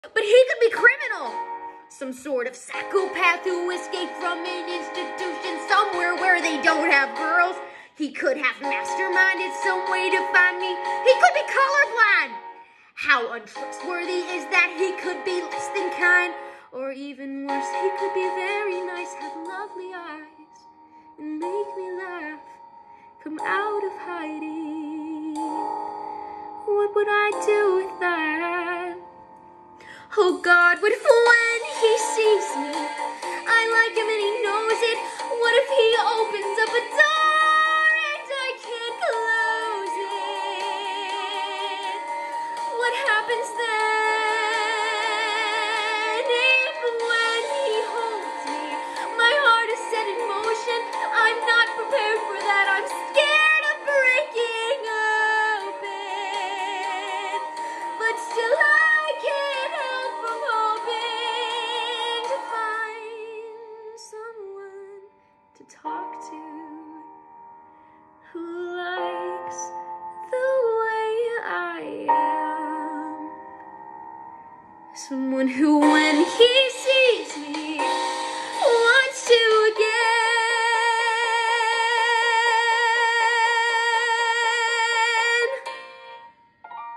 But he could be criminal. Some sort of psychopath who escaped from an institution somewhere where they don't have girls. He could have masterminded some way to find me. He could be colorblind. How untrustworthy is that? He could be less than kind. Or even worse, he could be very nice, have lovely eyes, and make me laugh. Come out of hiding. What would I do with that? Oh God, what if when he sees me, I like him and he knows it? What if he opens up a door and I can't close it? What happens then? If when he holds me, my heart is set in motion, I'm not prepared for that, I'm scared of breaking open. But still I can't help from hoping to find someone to talk to who likes the way I am. Someone who, when he sees me, wants to again.